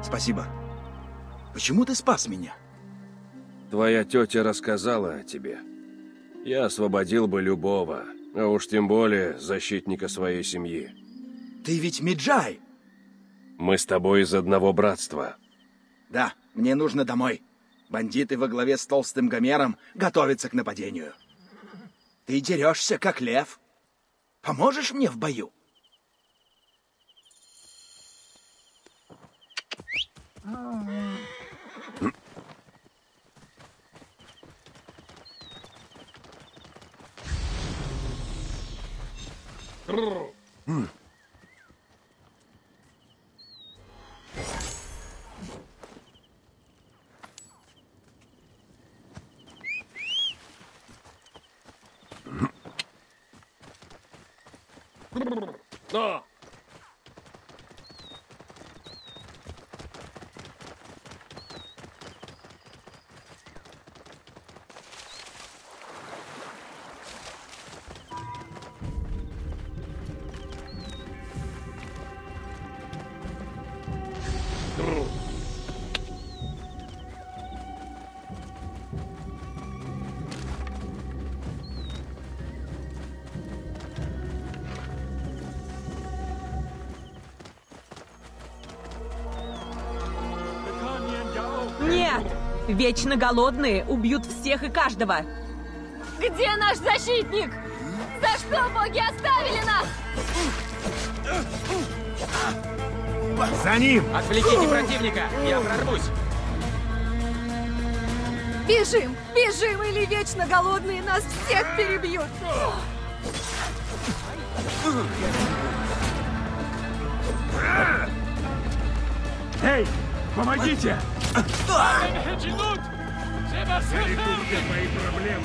Спасибо. Почему ты спас меня? Твоя тетя рассказала о тебе. Я освободил бы любого, а уж тем более защитника своей семьи. Ты ведь Меджай? Мы с тобой из одного братства. Да, мне нужно домой. Бандиты во главе с толстым Гомером готовятся к нападению. Ты дерешься, как лев. Поможешь мне в бою? Да. Нет! Вечно голодные убьют всех и каждого! Где наш защитник? За что боги оставили нас? За ним! Отвлеките противника! Я прорвусь! Бежим! Бежим, или вечно голодные нас всех перебьют! Эй, помогите! Решите мои проблемы.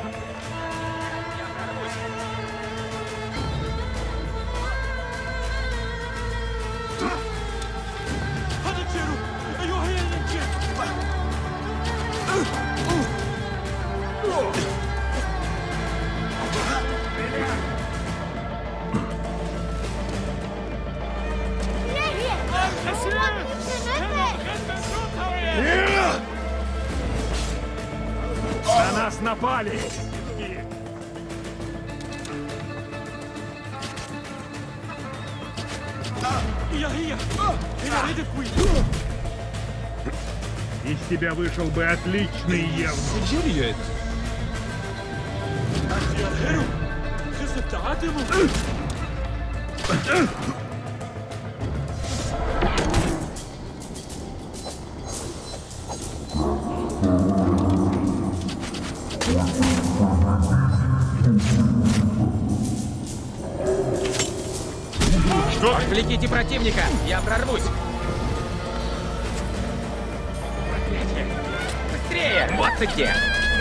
На нас напали! Из тебя вышел бы отличный евнух. Что? Отвлеките противника! Я прорвусь! Проклятие! Быстрее! Вот ты где!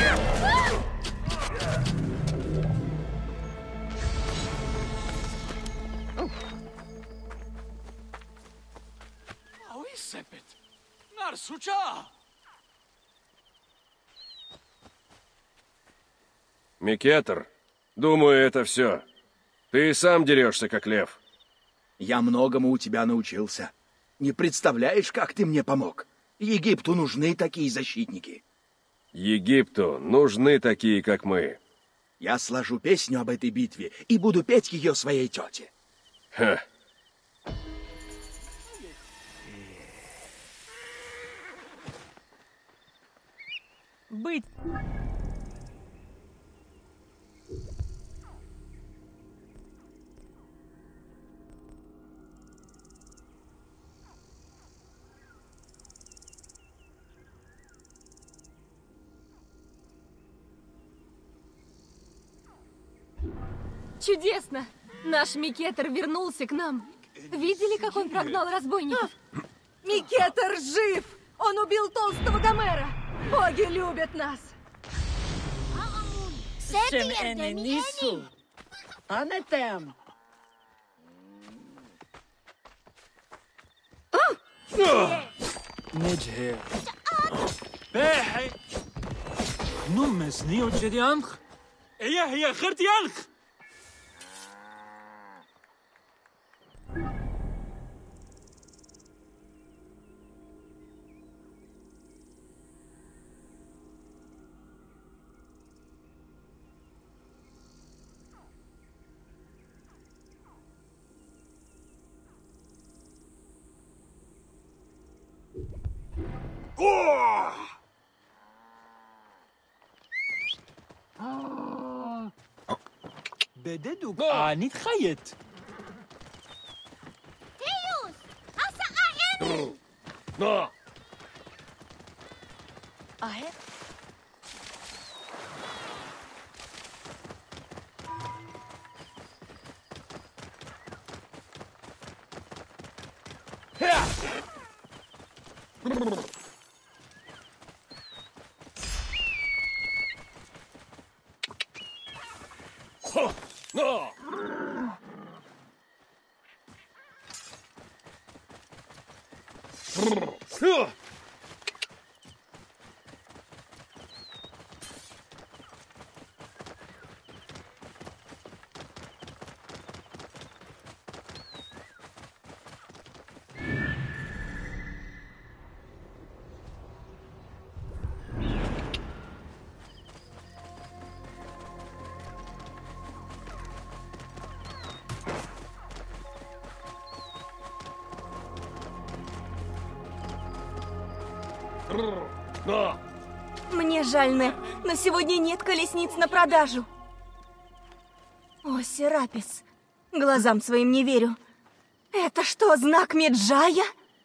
Микетр, думаю, это все. Ты сам дерешься, как лев. Я многому у тебя научился. Не представляешь, как ты мне помог. Египту нужны такие защитники. Египту нужны такие, как мы. Я сложу песню об этой битве и буду петь ее своей тете. Ха. Быть... Чудесно! Наш Микетр вернулся к нам. Видели, как он прогнал разбойников? Микетр жив! Он убил толстого Гомера! Боги любят нас! نجهر باحي نمس نيو جدي أنخ هي خرتي أنخ بددك آني تخيط تيوس أسا أهي. Мне жаль, Нэп, но сегодня нет колесниц на продажу. О, Серапис, глазам своим не верю. Это что, знак Меджая?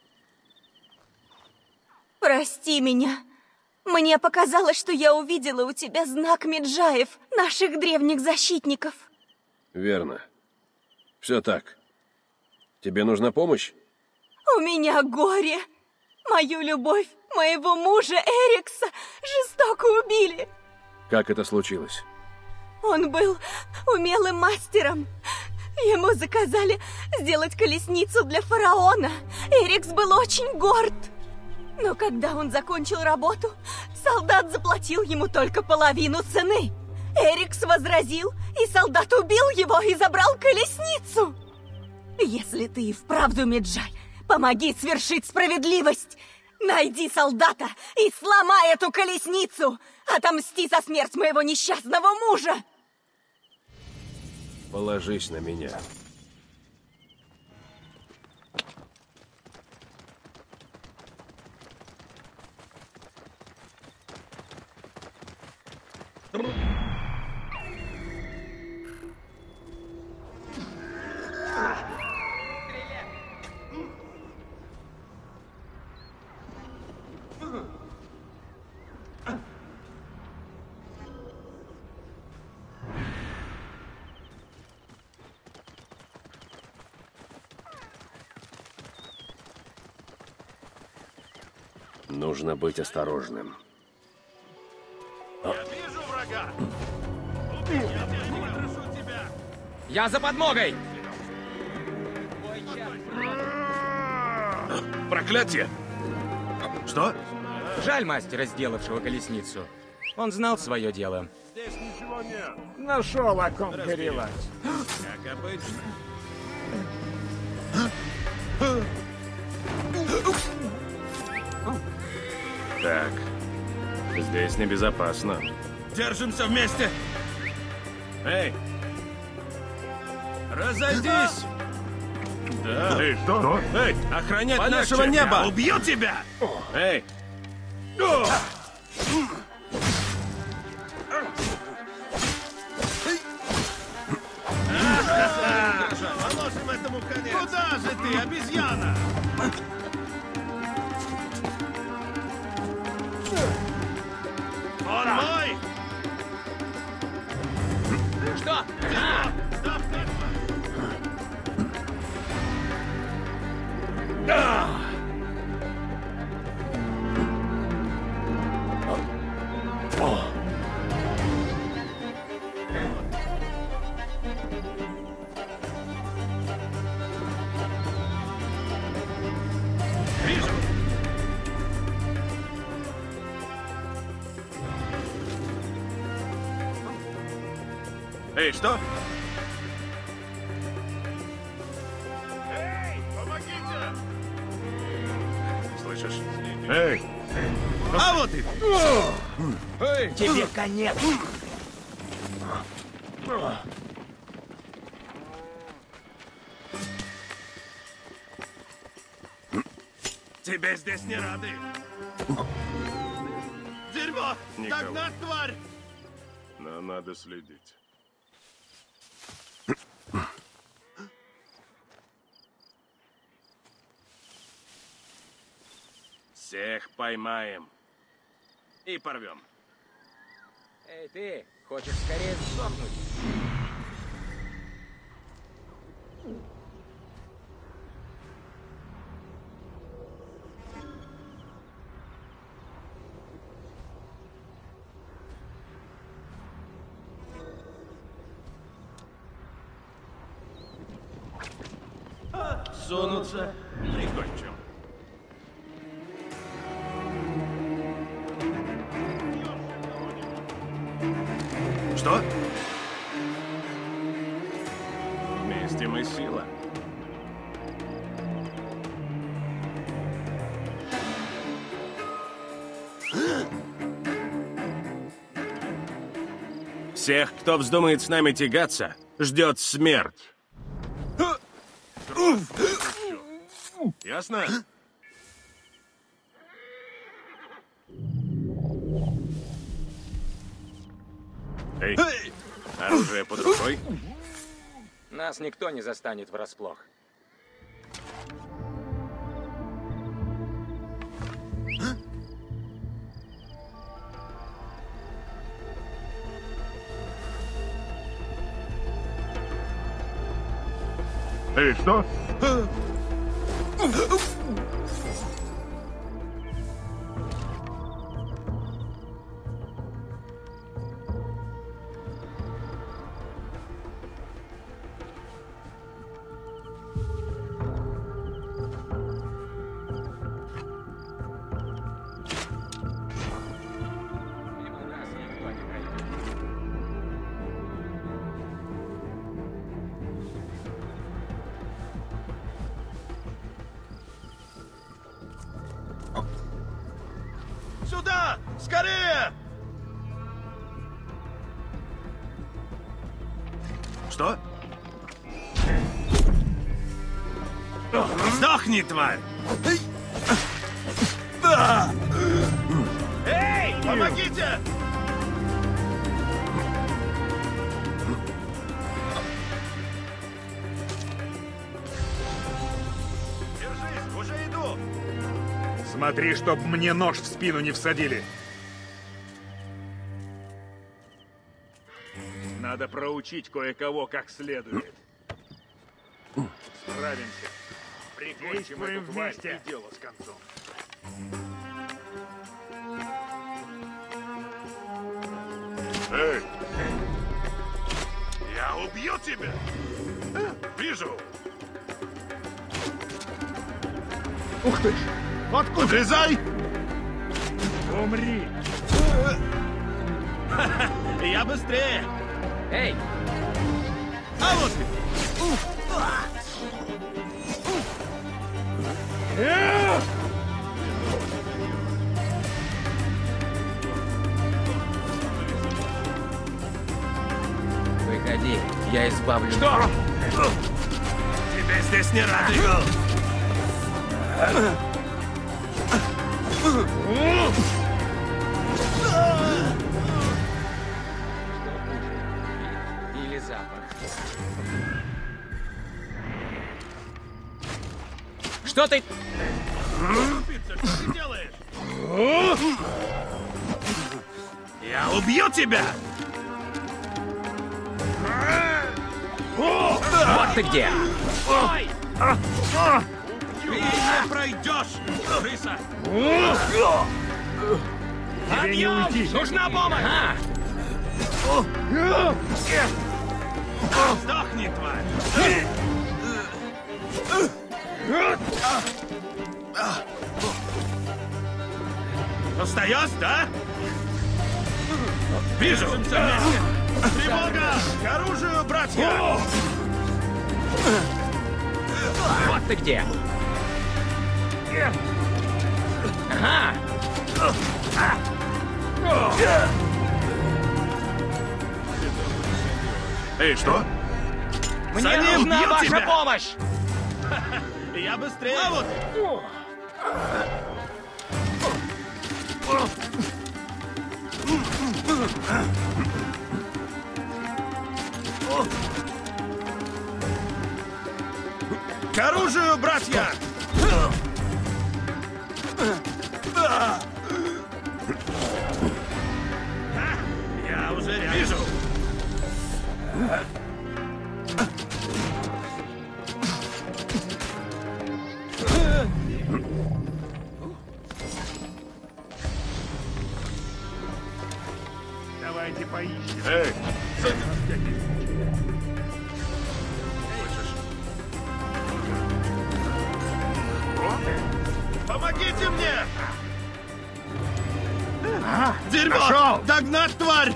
Прости меня. Мне показалось, что я увидела у тебя знак Меджаев, наших древних защитников. Верно. Все так. Тебе нужна помощь? У меня горе. Мою любовь, моего мужа Эрикса жестоко убили. Как это случилось? Он был умелым мастером. Ему заказали сделать колесницу для фараона. Эрикс был очень горд. Но когда он закончил работу, солдат заплатил ему только половину цены. Эрикс возразил, и солдат убил его и забрал колесницу. Если ты и вправду Меджай, помоги свершить справедливость. Найди солдата и сломай эту колесницу. Отомсти за смерть моего несчастного мужа. Положись на меня. Нужно быть осторожным. Я вижу врага! Я прошу тебя! Я за подмогой! Проклятие! Что? Жаль мастера, сделавшего колесницу. Он знал свое дело. Здесь ничего нет. Нашел о ком горевать. Как обычно. Так, здесь небезопасно. Держимся вместе! Эй! Разойдись! Да. Эй, что? Эй, охранять нашего неба! Убью тебя! Эй! Положим этому конец! Куда же ты, обезьяна? Он мой! Что? Эй, что? Эй, помогите! Слышишь? Эй! А вот и... Эй! Тебе конец. Тебе здесь не рады. Дерьмо! Никого. Догнать, тварь! Но надо следить. Всех поймаем. И порвем. Эй, ты, хочешь скорее сдохнуть? Сунуться. Прикончим. Что? Вместе мы сила. Всех, кто вздумает с нами тягаться, ждет смерть. Ясно? Эй, оружие под рукой? Нас никто не застанет врасплох. Эй, что? Мимо нас никто не пройдет. Сюда! Скорее! Что? Сдохни, тварь! Эй, помогите! Держись, уже иду! Смотри, чтоб мне нож в спину не всадили. Надо проучить кое-кого как следует. Справимся. Прикончим эту тварь и дело с концом. Эй! Я убью тебя! Вижу! Ух ты ж! Откуда? Отрезай! Умри! Я быстрее! Эй, А вот ты! выходи, я избавлю. Что? Тебе здесь не рады! Или запах. Что ты? Тупица, что ты делаешь? Я убью тебя! Вот ты где! Ой! Ты не пройдешь, крыса! Тебе не уйти! Нужна помощь! А, Сдохни, тварь! Устаешь, да? Вижу! Тревога! К оружию, братья! вот ты где! Ага! Эй, что? Мне За ним нужна бьют ваша тебя! помощь! Я быстрее! А вот! К оружию, братья! Я уже рядом. Вижу. Давайте поищем. Эй, помогите мне! Дерьмо! Нашел! Догнать, тварь!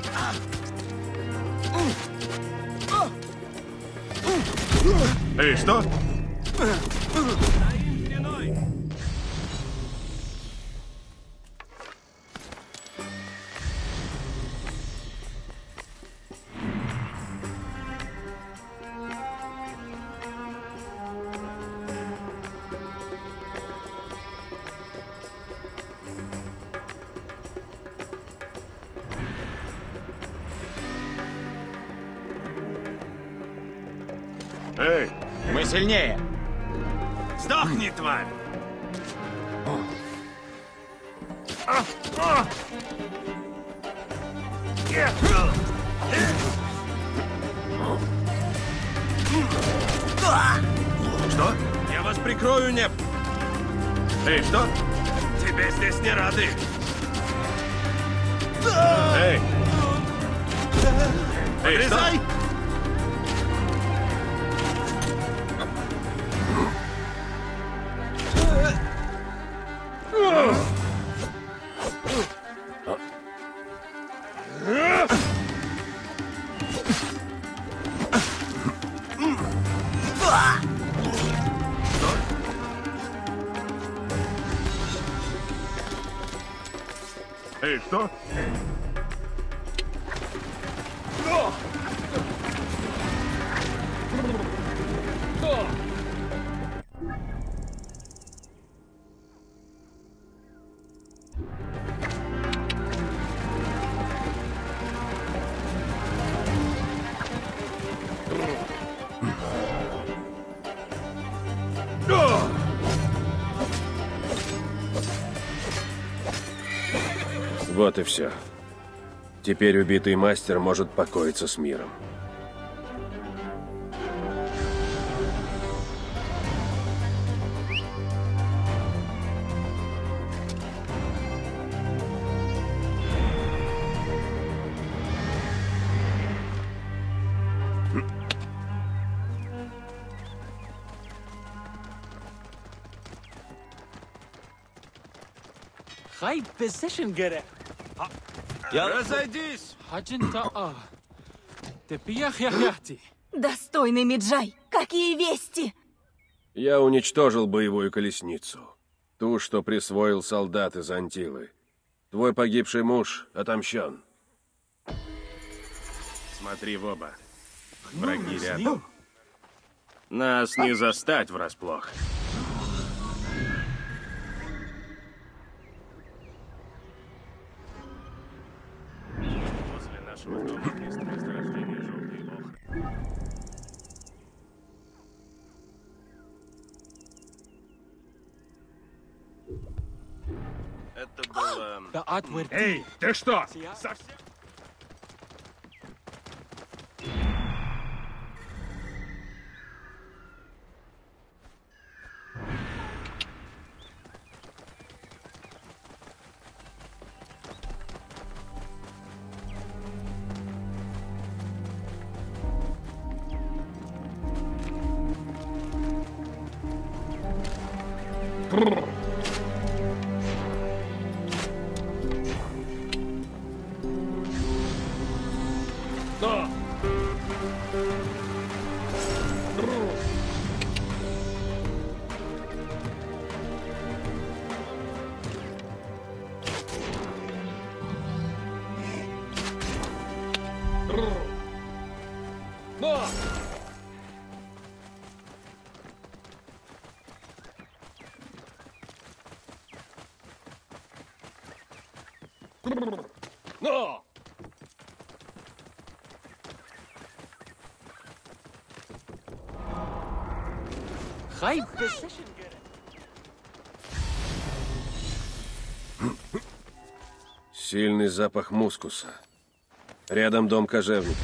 Эй, что? Эй, Мы сильнее. сдохни, тварь! Что? Я вас прикрою, Неп! Эй, что? Тебе здесь не рады! Эй! Эй, что? Эй, что? Вот и все. Теперь убитый мастер может покоиться с миром. High position get it. Разойдись! Хаджинта. Тепиях яхяхти. Достойный Меджай, какие вести? Я уничтожил боевую колесницу. Ту, что присвоил солдат из Антилы. Твой погибший муж отомщен. Смотри в оба. Враги рядом. Нас не застать врасплох. Возле нашего дома место месторождения желтой охры. Это было... The outward. Эй, ты что? Совсем? High position get it. Сильный запах мускуса. Рядом дом кожевника.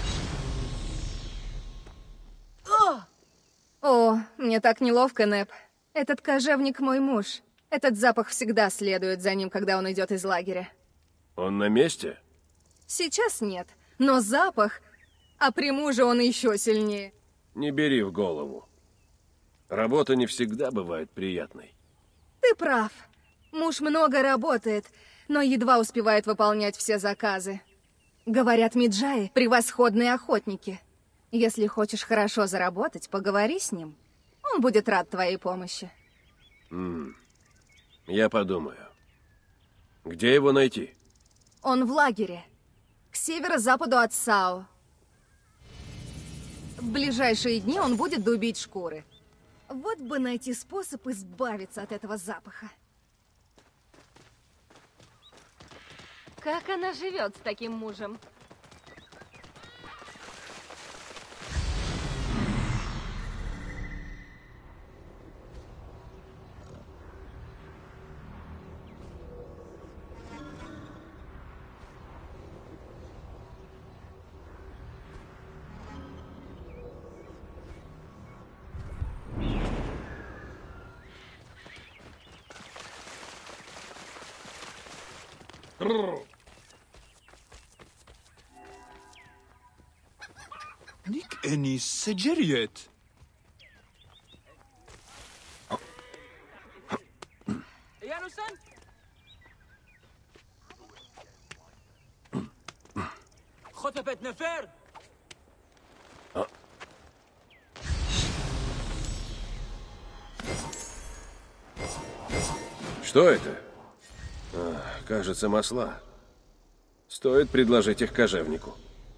О, мне так неловко, Нэп. Этот кожевник мой муж. Этот запах всегда следует за ним, когда он идет из лагеря. Он на месте? Сейчас нет, но запах... А при муже он еще сильнее. Не бери в голову. Работа не всегда бывает приятной. Ты прав. Муж много работает, но едва успевает выполнять все заказы. Говорят, Меджаи — превосходные охотники. Если хочешь хорошо заработать, поговори с ним. Он будет рад твоей помощи. Я подумаю. Где его найти? Он в лагере. К северо-западу от Сао. В ближайшие дни он будет дубить шкуры. Вот бы найти способ избавиться от этого запаха. Как она живет с таким мужем? Nick Ennis Sejeriet. Janusan? خطبت نفر. Что это? Кажется, масла. Стоит предложить их кожевнику.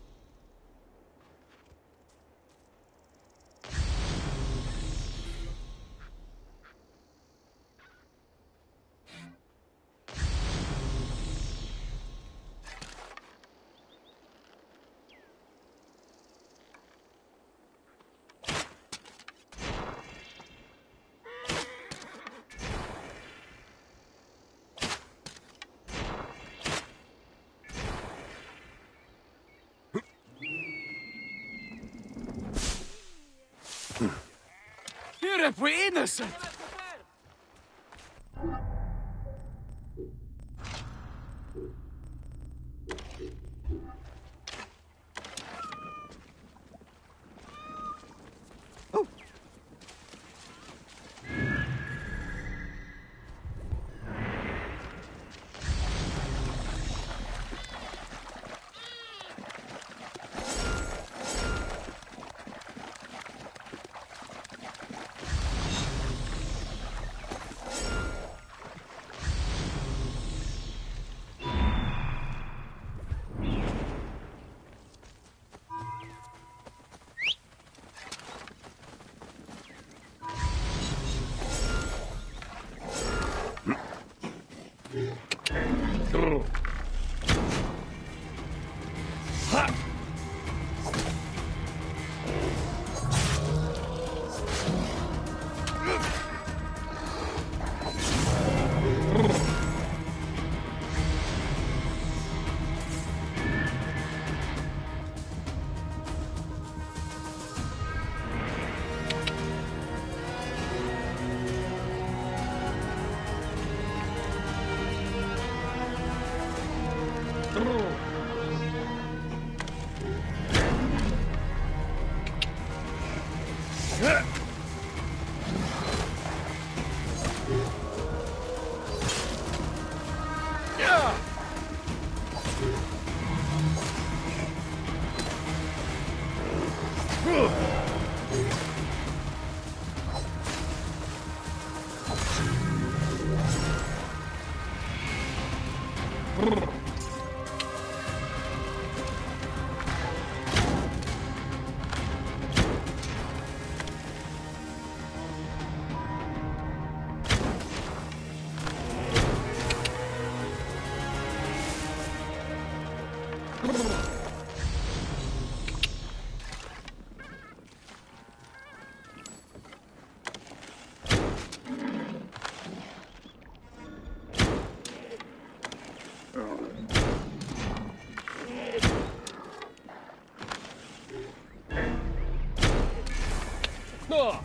We're innocent. Но!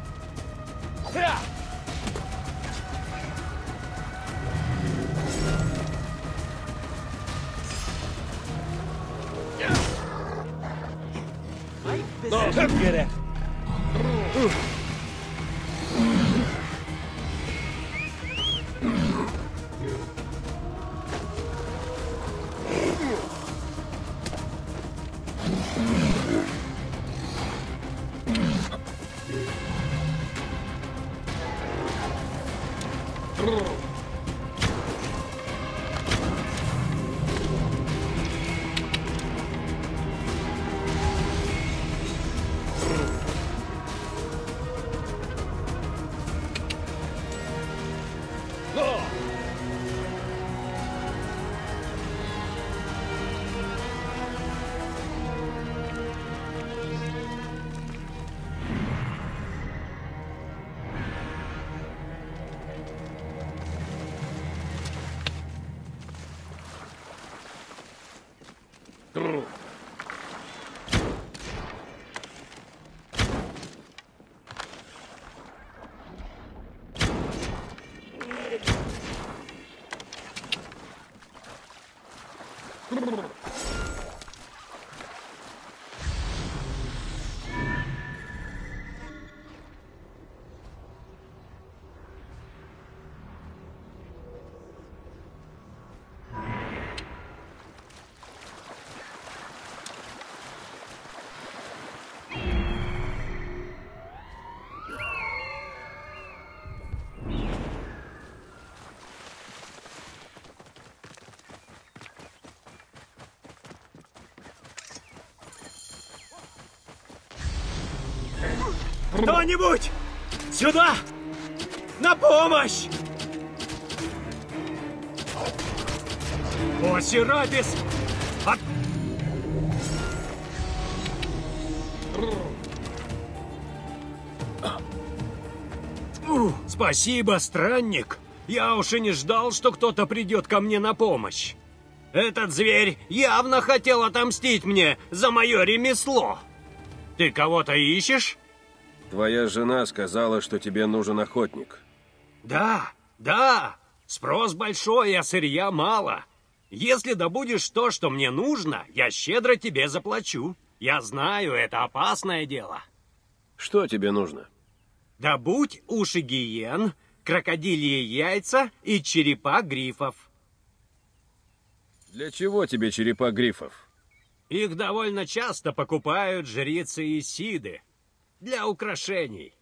Кто-нибудь! Сюда! На помощь! О, Серапис! Спасибо, странник. Я уж и не ждал, что кто-то придет ко мне на помощь. Этот зверь явно хотел отомстить мне за мое ремесло. Ты кого-то ищешь? Твоя жена сказала, что тебе нужен охотник. Да, да. Спрос большой, а сырья мало. Если добудешь то, что мне нужно, я щедро тебе заплачу. Я знаю, это опасное дело. Что тебе нужно? Добудь уши гиен, крокодильи яйца и черепа грифов. Для чего тебе черепа грифов? Их довольно часто покупают жрицы Исиды. Для украшений.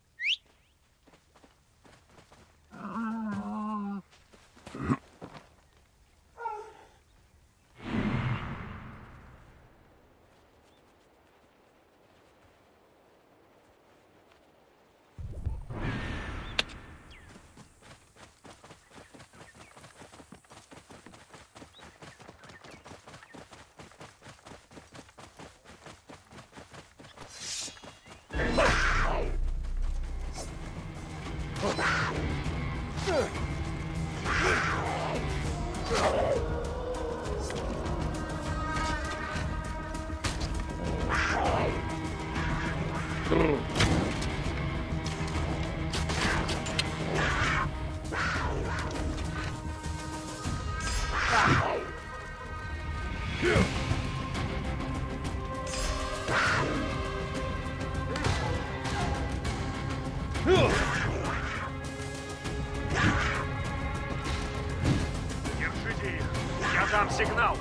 Держите их! Я дам сигнал!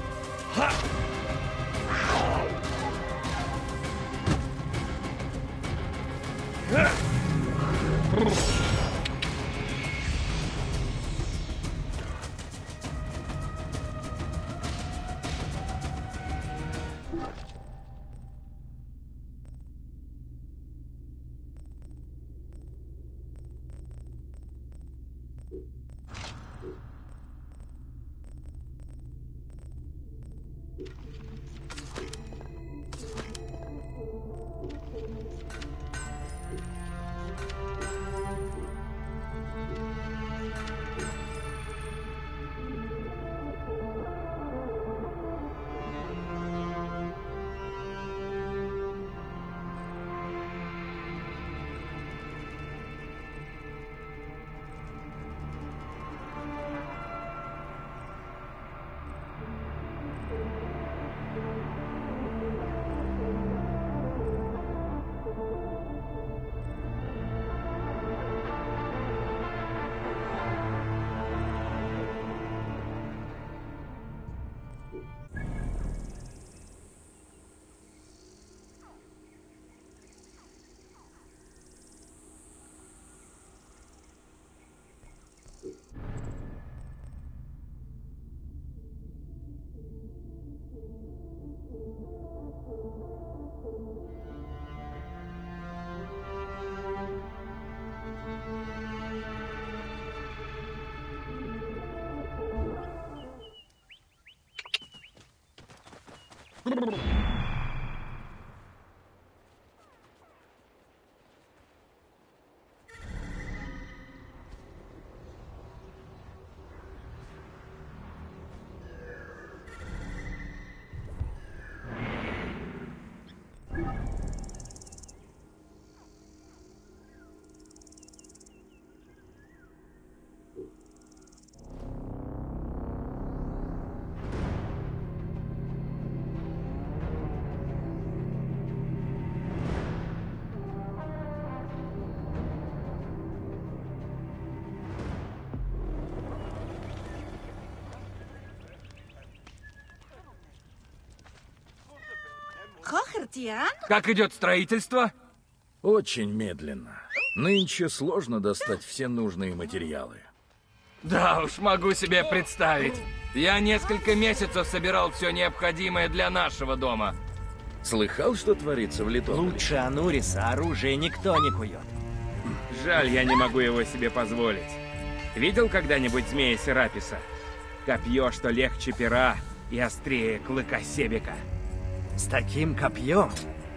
Как идет строительство? Очень медленно. Нынче сложно достать все нужные материалы. Да уж, могу себе представить. Я несколько месяцев собирал все необходимое для нашего дома. Слыхал, что творится в Литополе? Лучше Ануриса оружие никто не кует. Жаль, я не могу его себе позволить. Видел когда-нибудь змея Сераписа? Копье, что легче пера и острее клыка Себека. С таким копьем?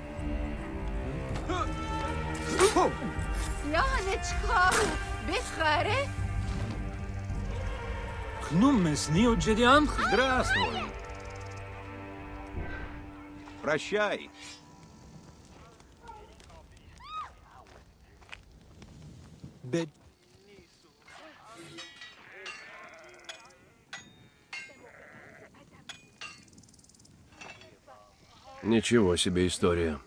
Здравствуй. Прощай. Ничего себе история.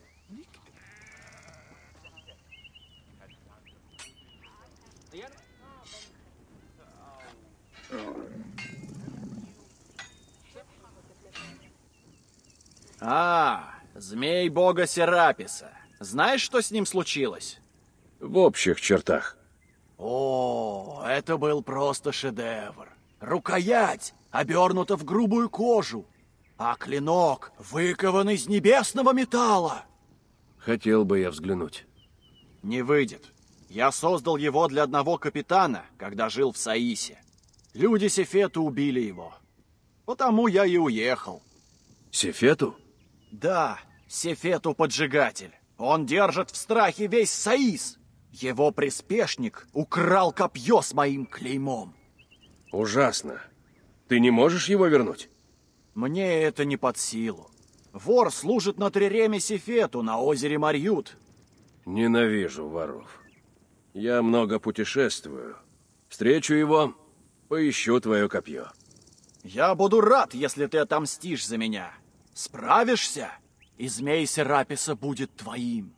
Змей бога Сераписа. Знаешь, что с ним случилось? В общих чертах. О, это был просто шедевр. Рукоять обернута в грубую кожу, а клинок выкован из небесного металла. Хотел бы я взглянуть. Не выйдет. Я создал его для одного капитана, когда жил в Саисе. Люди Сефета убили его. Потому я и уехал. Сефету? Да, Сефету поджигатель. Он держит в страхе весь Саис. Его приспешник украл копье с моим клеймом. Ужасно. Ты не можешь его вернуть? Мне это не под силу. Вор служит на триреме Сефету на озере Марьют. Ненавижу воров. Я много путешествую. Встречу его, поищу твое копье. Я буду рад, если ты отомстишь за меня. Справишься, и змей Сераписа будет твоим.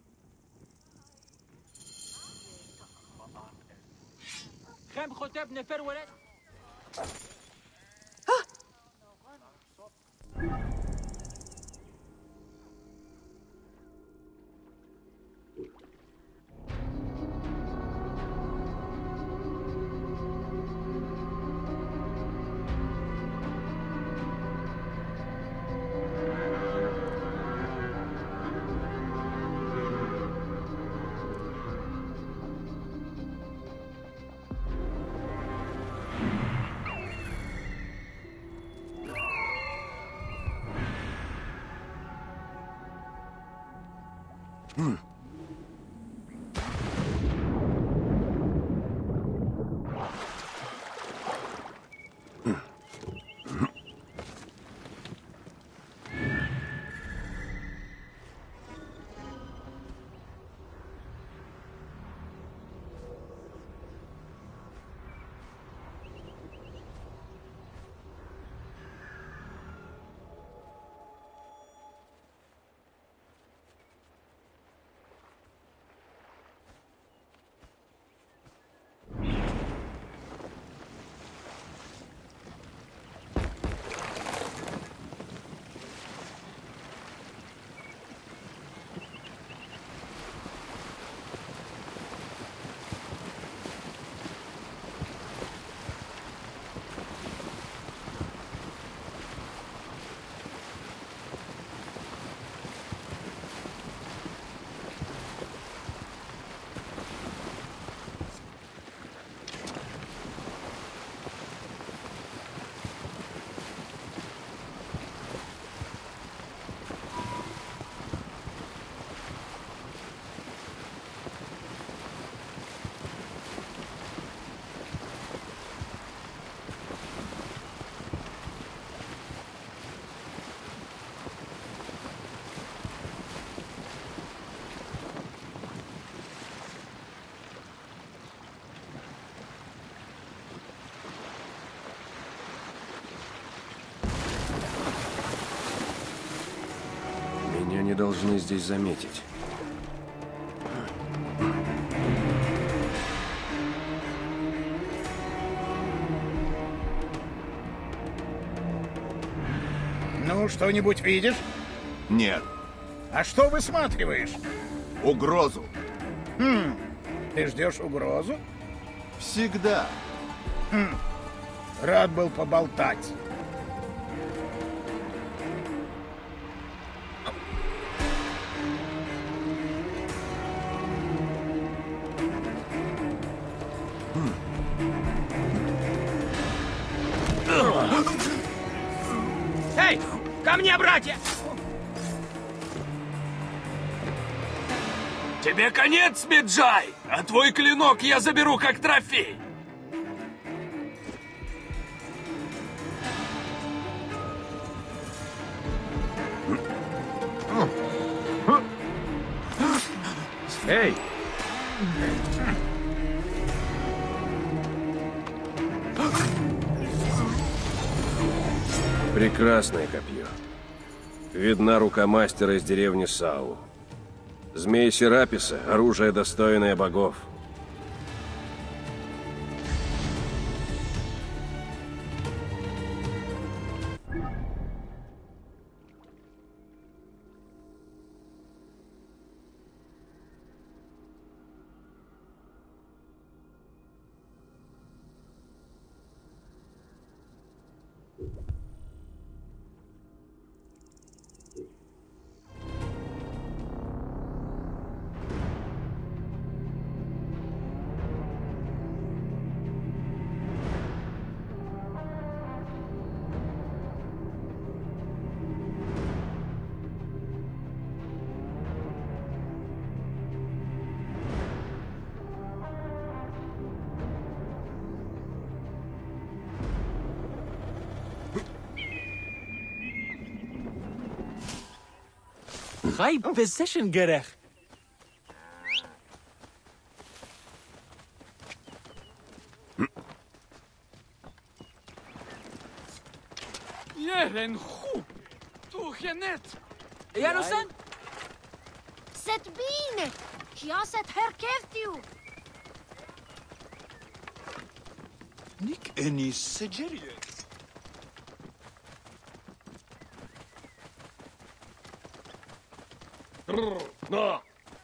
не должны здесь заметить. Ну, что-нибудь видишь? Нет. А что высматриваешь? Угрозу. Ты ждешь угрозу? Всегда. Рад был поболтать. Эй, ко мне, братья! Тебе конец, Меджай! А твой клинок я заберу как трофей! Эй! Прекрасное копье. Видна рука мастера из деревни Сау. Змей Сераписа — оружие, достойное богов. High position gerecht. Jeren goed. Toch je net. Jarusan? Zet binnen. Ja, zet herkent u. Nick eni seceriet. No.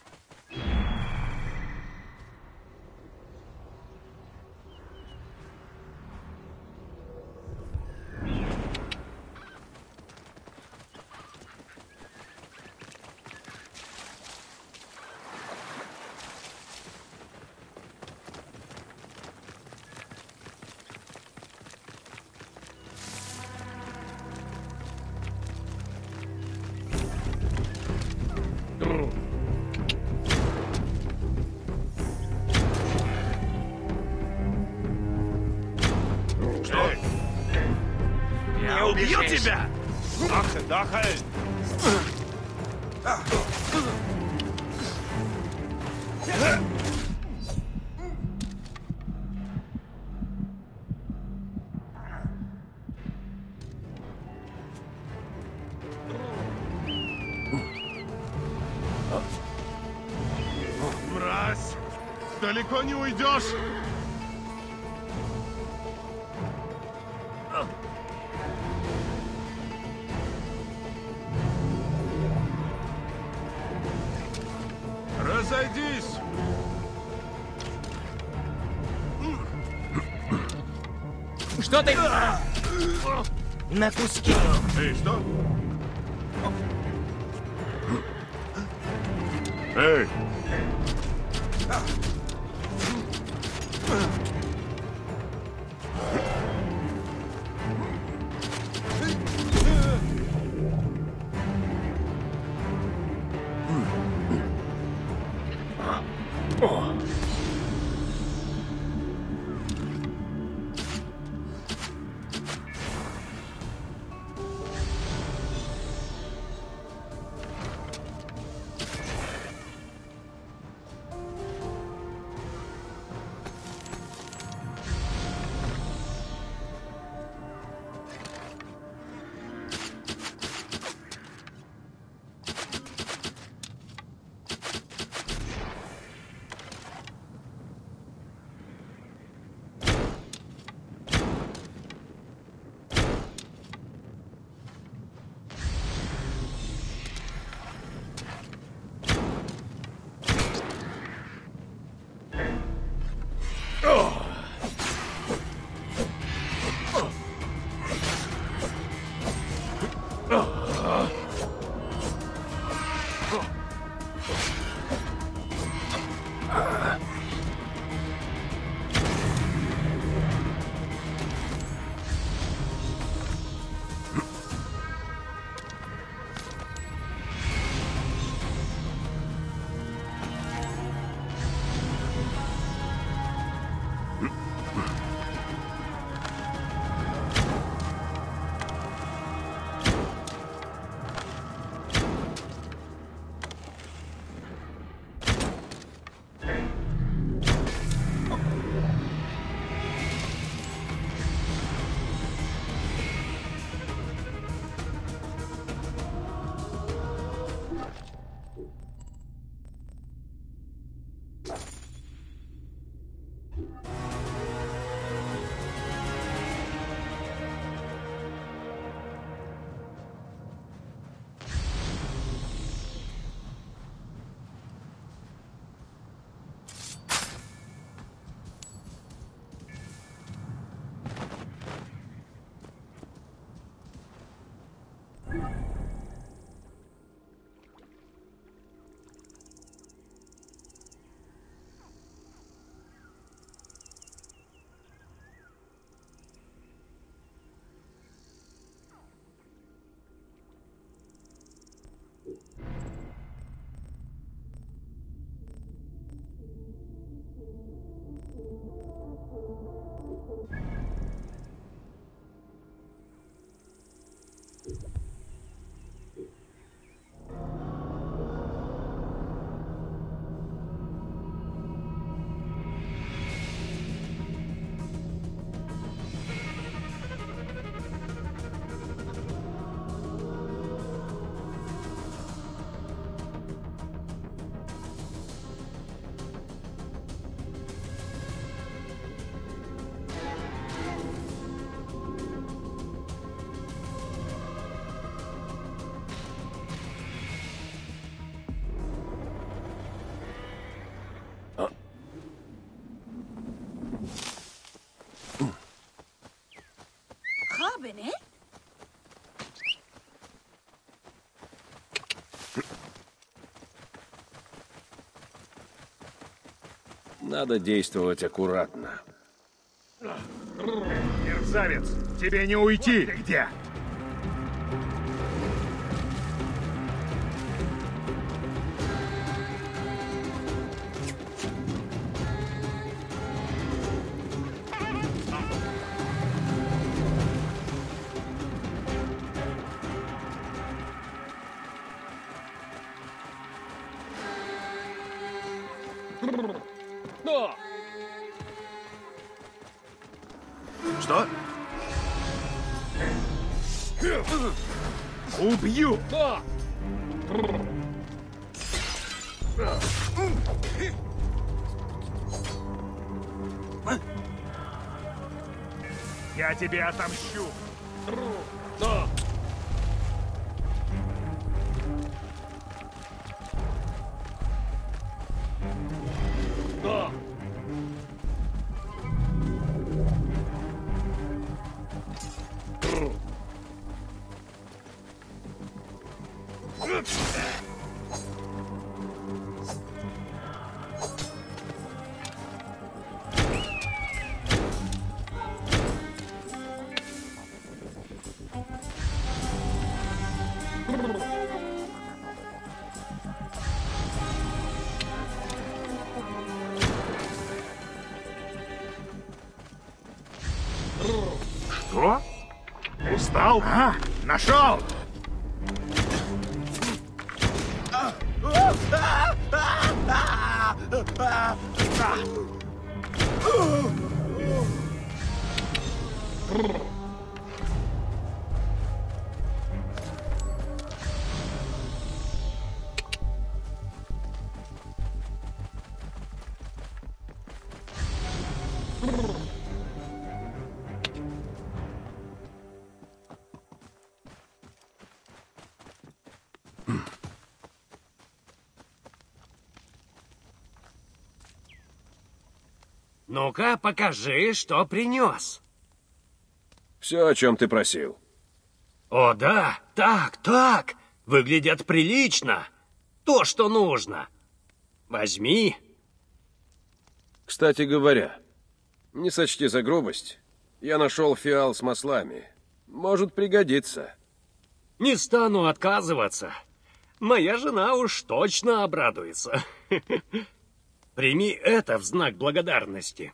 Я убью тебя! Дахаль! Мразь! Далеко не уйдешь! Разойдись! Что ты? На куски. Эй, что? Эй! Надо действовать аккуратно. Мерзавец, тебе не уйти! Ты где? Что? Убью! Я тебе отомщу! Что? Устал? А, нашел! Ну-ка, покажи, что принес. Все, о чем ты просил. О, да, так. Выглядят прилично. То, что нужно. Возьми. Кстати говоря, не сочти за грубость. Я нашел фиал с маслами. Может пригодиться. Не стану отказываться. Моя жена уж точно обрадуется. Прими это в знак благодарности.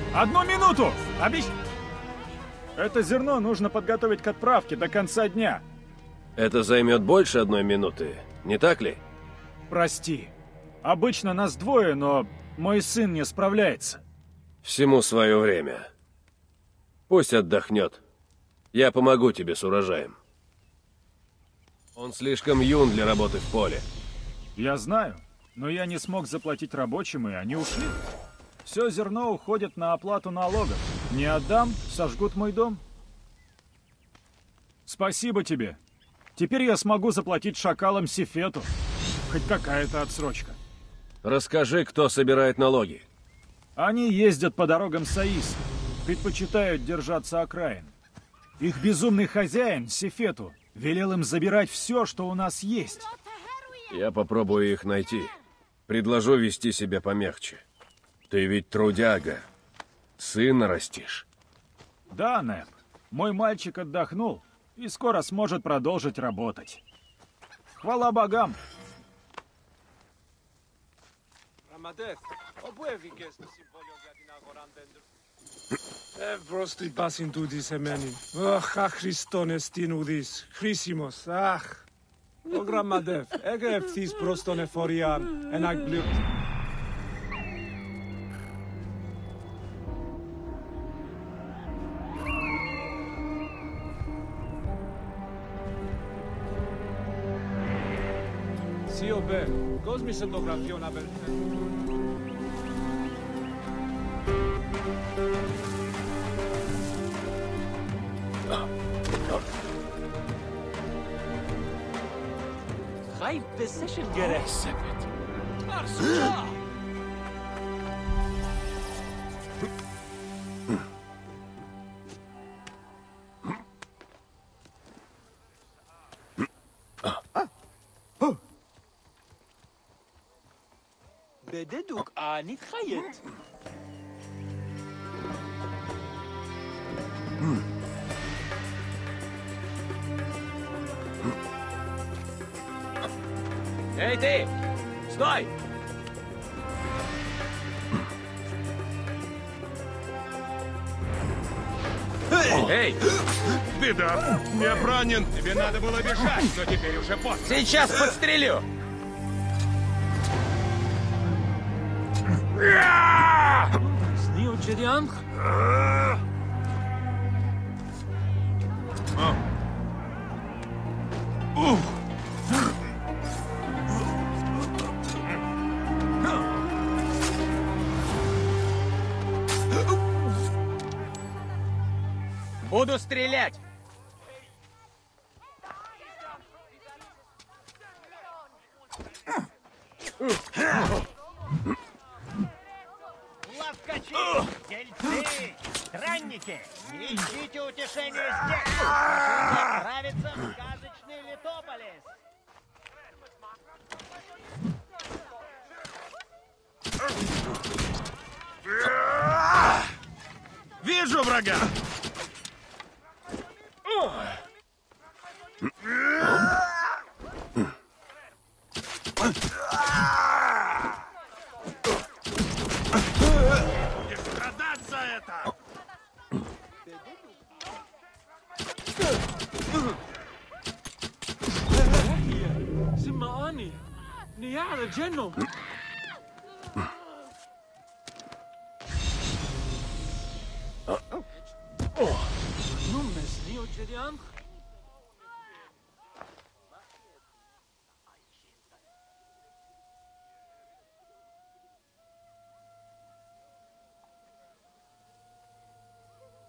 1 минуту! Это зерно нужно подготовить к отправке до конца дня. Это займет больше 1 минуты, не так ли? Прости. Обычно нас 2, но мой сын не справляется. Всему свое время. Пусть отдохнет. Я помогу тебе с урожаем. Он слишком юн для работы в поле. Я знаю, но я не смог заплатить рабочим, и они ушли. Все зерно уходит на оплату налогов. Не отдам, сожгут мой дом. Спасибо тебе. Теперь я смогу заплатить шакалам Сифету. Хоть какая-то отсрочка. Расскажи, кто собирает налоги. Они ездят по дорогам Саиса. Предпочитают держаться окраин. Их безумный хозяин, Сифету, велел им забирать все, что у нас есть. Я попробую их найти. Предложу вести себя помягче. Ты ведь трудяга. Сына растишь. Да, Нэп. Мой мальчик отдохнул и скоро сможет продолжить работать. Хвала богам! Просто пасин тудис эменин. Ах, Христонес тинудис. Хрисимос, ах. Ограмадев, эгэ ефтис просто не фориан. Энак блюк. Sio be, cosmi se dografiona bel. High position gerek sepet. Tarsuca! بددوك آني تخيط Эй, ты! Стой! Эй! Беда! Я ранен! Тебе надо было бежать, но теперь уже поздно. Сейчас подстрелю! Снил Джерианх? Буду стрелять! Ловкачи, дельцы, странники, ищите утешение здесь. Прошу отправиться в сказочный Литополис. Вижу врага! Не страдать за это! Simani, Niara Genom. Numes Neo Jedian.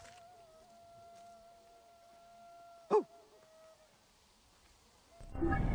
Oh.